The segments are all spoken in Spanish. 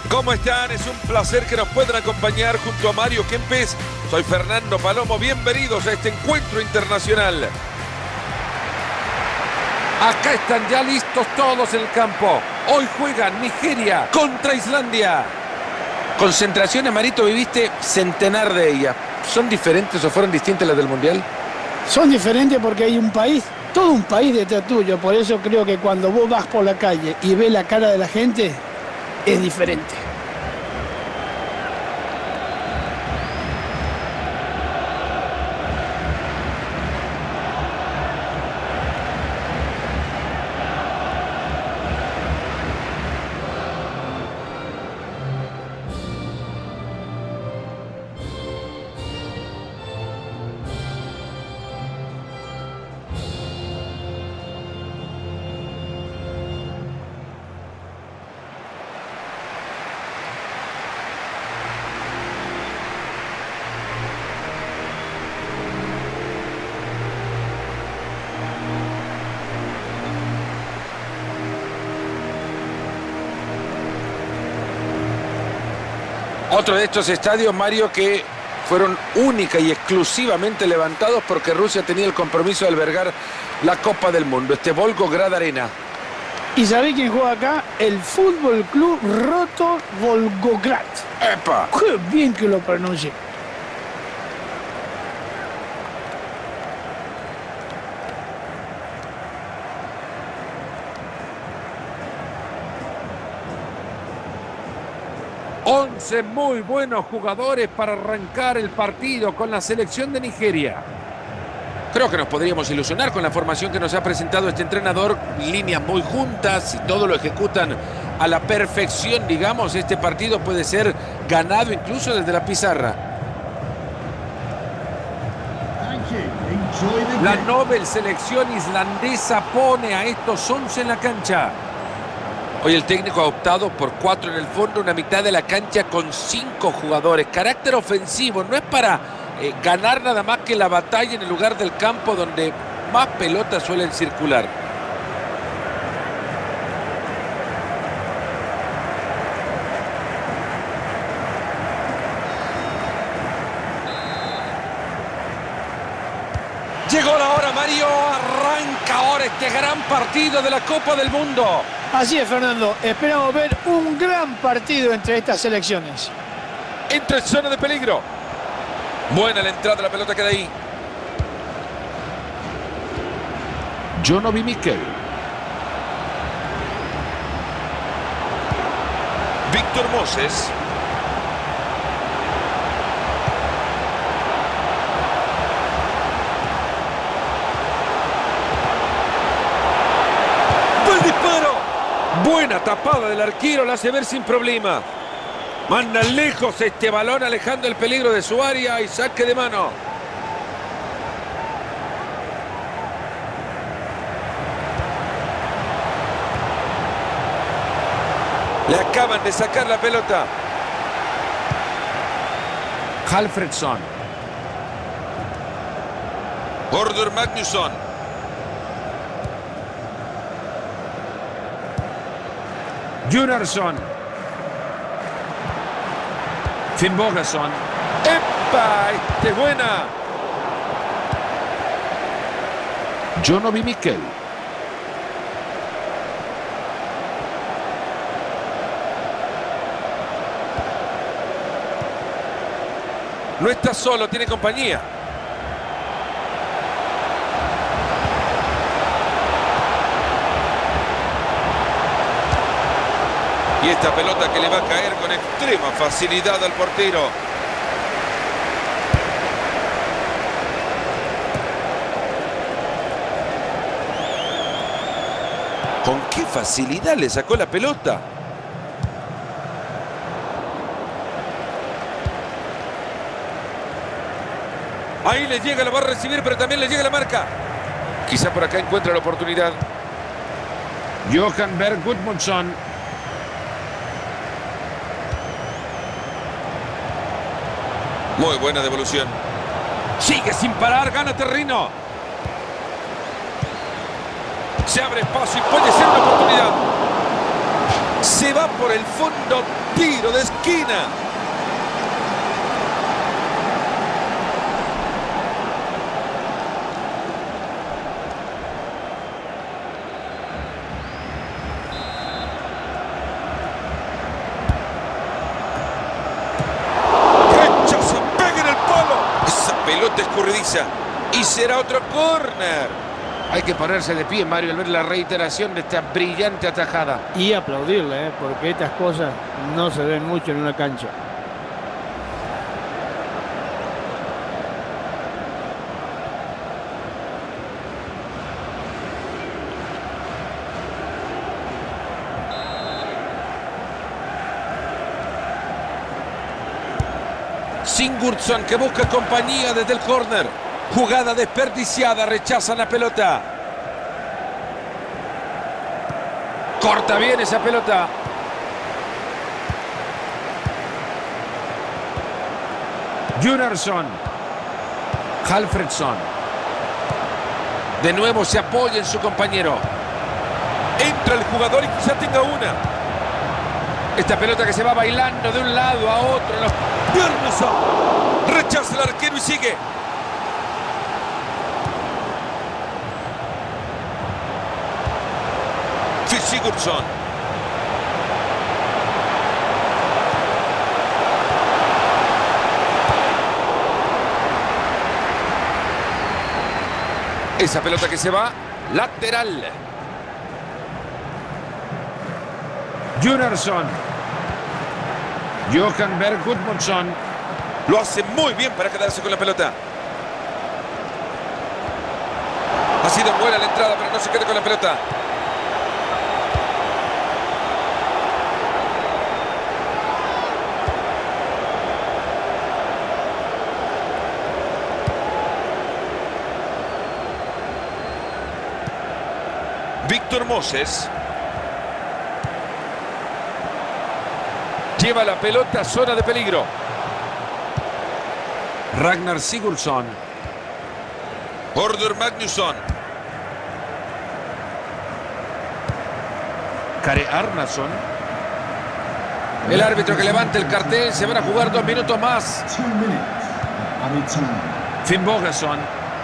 ¿Cómo están? Es un placer que nos puedan acompañar junto a Mario Kempes. Soy Fernando Palomo. Bienvenidos a este encuentro internacional. Acá están ya listos todos en el campo. Hoy juegan Nigeria contra Islandia. Concentraciones, Marito, viviste centenar de ellas. ¿Son diferentes o fueron distintas las del Mundial? Son diferentes porque hay un país, todo un país detrás tuyo. Por eso creo que cuando vos vas por la calle y ves la cara de la gente, es diferente. Otro de estos estadios, Mario, que fueron única y exclusivamente levantados porque Rusia tenía el compromiso de albergar la Copa del Mundo, este Volgograd Arena. ¿Y sabés quién juega acá? El Fútbol Club Rotor Volgograd. ¡Epa! ¡Qué bien que lo pronuncié! Once muy buenos jugadores para arrancar el partido con la selección de Nigeria. Creo que nos podríamos ilusionar con la formación que nos ha presentado este entrenador. Líneas muy juntas y todo lo ejecutan a la perfección, digamos. Este partido puede ser ganado incluso desde la pizarra. La Nobel selección islandesa pone a estos 11 en la cancha. Hoy el técnico ha optado por 4 en el fondo, una mitad de la cancha con 5 jugadores. Carácter ofensivo, no es para ganar nada más que la batalla en el lugar del campo donde más pelotas suelen circular. Llegó la hora, Mario. Arranca ahora este gran partido de la Copa del Mundo. Así es, Fernando. Esperamos ver un gran partido entre estas selecciones. Entra en zona de peligro. Buena la entrada, la pelota queda ahí. Jonovi Mikel. Víctor Moses. ¡Buen disparo! Buena tapada del arquero, la hace ver sin problema. Manda lejos este balón, alejando el peligro de su área y saque de mano. Le acaban de sacar la pelota. Halfredsson. Bordur Magnusson. Gunnarsson. Finnbogason. ¡Epa! ¡Este es buena! Jonovi Mikel. No está solo, tiene compañía. Y esta pelota que le va a caer con extrema facilidad al portero. ¿Con qué facilidad le sacó la pelota? Ahí le llega, la va a recibir, pero también le llega la marca. Quizá por acá encuentra la oportunidad. Johan Berg Gudmundsson. Muy buena devolución. Sigue sin parar, gana terreno. Se abre espacio y puede ser una oportunidad. Se va por el fondo, tiro de esquina. Rechaza, pega en el palo. Esa pelota escurridiza. Y será otro córner. Hay que ponerse de pie, Mario, al ver la reiteración de esta brillante atajada. Y aplaudirle, porque estas cosas no se ven mucho en una cancha. Sigurdsson que busca compañía desde el córner. Jugada desperdiciada, rechazan la pelota. Corta bien esa pelota. Gunnarsson. Halfredsson. De nuevo se apoya en su compañero. Entra el jugador y quizá tenga una. Esta pelota que se va bailando de un lado a otro. Bjarnason. Rechaza el arquero y sigue. Sigurdsson. Esa pelota que se va, lateral. Gunnarsson. Johan Berg Gudmundsson. Lo hace muy bien para quedarse con la pelota. Ha sido buena la entrada, pero no se queda con la pelota. Víctor Moses. Lleva la pelota a zona de peligro. Ragnar Sigurdsson. Hordur Magnusson. Kare Arnason. El árbitro que levanta el cartel. Se van a jugar 2 minutos más. Finn Bogason.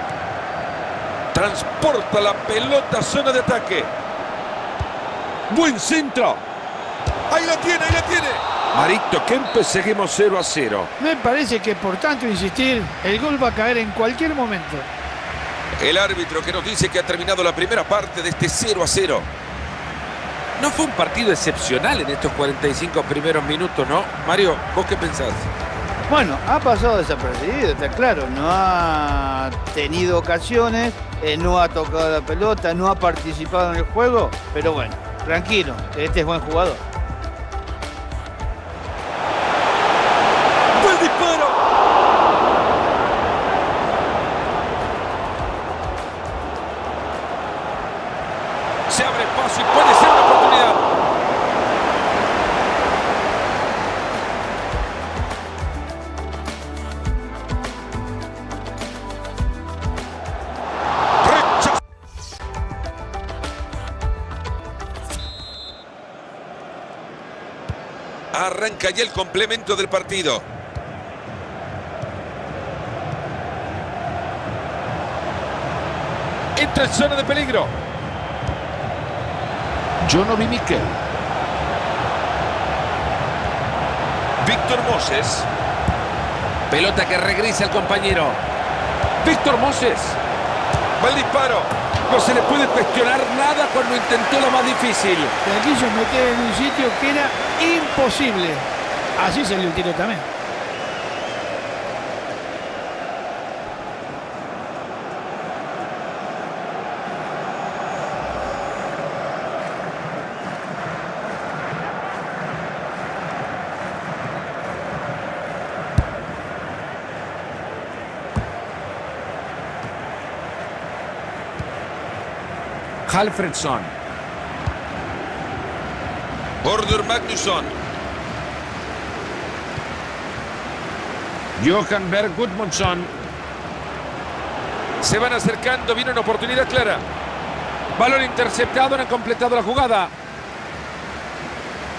Transporta la pelota a zona de ataque. Buen centro. Ahí la tiene, ahí la tiene. Marito Kempes, seguimos 0-0. Me parece que por tanto insistir, el gol va a caer en cualquier momento. El árbitro que nos dice que ha terminado la primera parte de este 0-0. No fue un partido excepcional en estos 45 primeros minutos, ¿no? Mario, ¿vos qué pensás? Bueno, ha pasado desapercibido, está claro. No ha tenido ocasiones, no ha tocado la pelota, no ha participado en el juego. Pero bueno, tranquilo, este es buen jugador. ¡Buen disparo! Se abre paso y puede ser una oportunidad. Arranca ya el complemento del partido. Entra en zona de peligro. Jonovi Mikel. Víctor Moses. Pelota que regresa al compañero. Víctor Moses. Va el disparo. No se le puede cuestionar nada cuando intentó lo más difícil. Se quiso meter en un sitio que era imposible. Así salió el tiro también. Halfredsson. Hordur Magnusson. Johan Berg Gudmundsson. Se van acercando, viene una oportunidad clara. Balón interceptado, no han completado la jugada.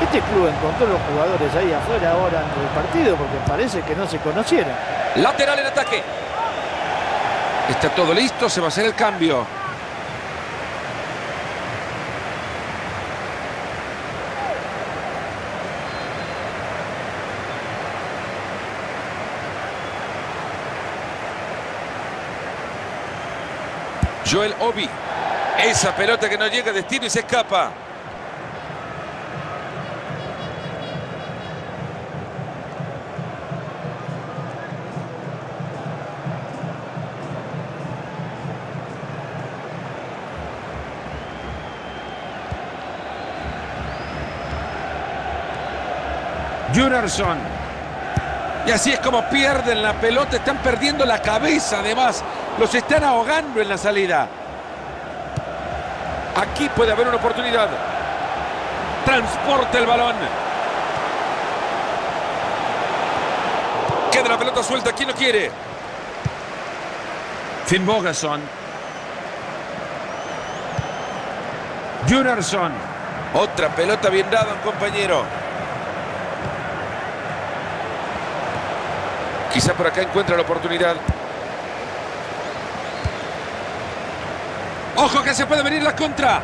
Este club encontró los jugadores ahí afuera ahora antes del partido porque parece que no se conocieran. Lateral en ataque. Está todo listo, se va a hacer el cambio. Joel Obi. Esa pelota que no llega a destino y se escapa. Gunnarsson. Y así es como pierden la pelota, están perdiendo la cabeza además, los están ahogando en la salida. Aquí puede haber una oportunidad. Transporta el balón. Queda la pelota suelta, ¿quién lo quiere? Finn Bogason. Gunnarsson. Otra pelota bien dada a un compañero. Quizá por acá encuentra la oportunidad. ¡Ojo que se puede venir la contra!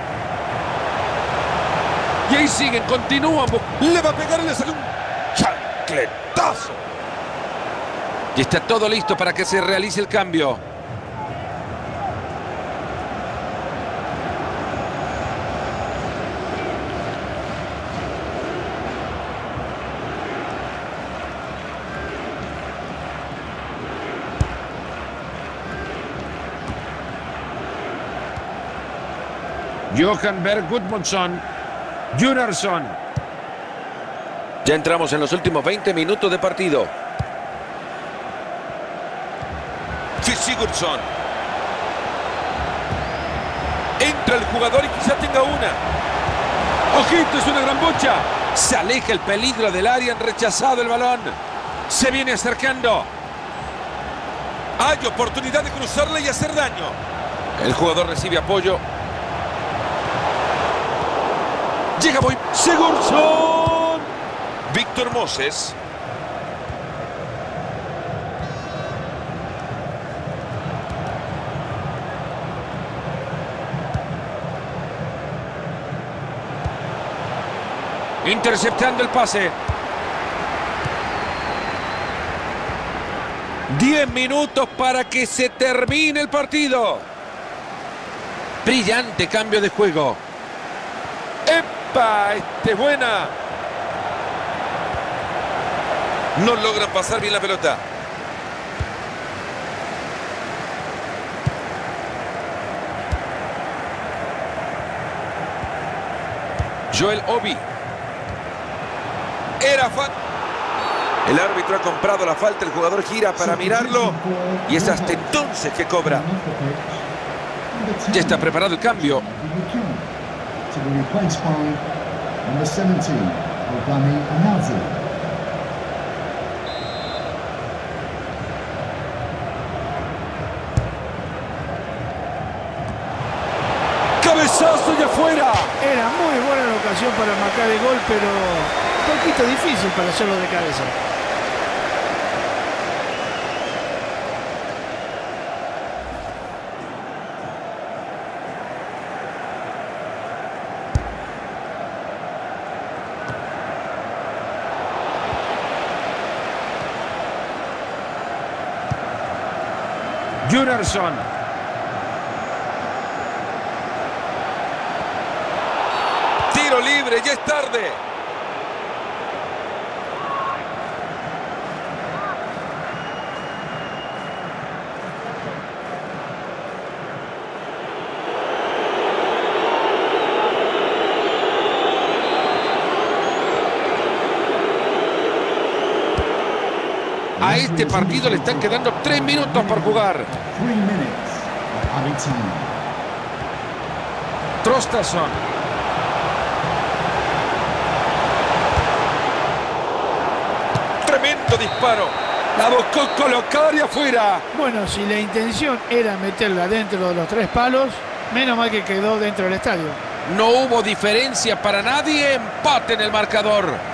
Y ahí siguen, continúan. Le va a pegar y le sale un chancletazo. Y está todo listo para que se realice el cambio. Johan Berg Gudmundsson. Gunnarsson. Ya entramos en los últimos 20 minutos de partido. Sigurdsson. Entra el jugador y quizá tenga una. ¡Ojito! Es una gran bocha. Se aleja el peligro del área, han rechazado el balón. Se viene acercando. Hay oportunidad de cruzarla y hacer daño. El jugador recibe apoyo. Llega muy Sigurdsson. Víctor Moses. Interceptando el pase. 10 minutos para que se termine el partido. Brillante cambio de juego. ¡Epa! ¡Esta es buena! No logran pasar bien la pelota. Joel Obi. Era falta. El árbitro ha comprado la falta, el jugador gira para mirarlo y es hasta entonces que cobra. Ya está preparado el cambio. ¡Cabezazo de afuera! Era muy buena la ocasión para marcar el gol, pero un poquito difícil para hacerlo de cabeza. Gunnarsson. Tiro libre, ya es tarde. A este partido le están quedando 3 minutos por jugar. Traustason. Tremendo disparo. La buscó colocar y afuera. Bueno, si la intención era meterla dentro de los 3 palos, menos mal que quedó dentro del estadio. No hubo diferencia para nadie. Empate en el marcador.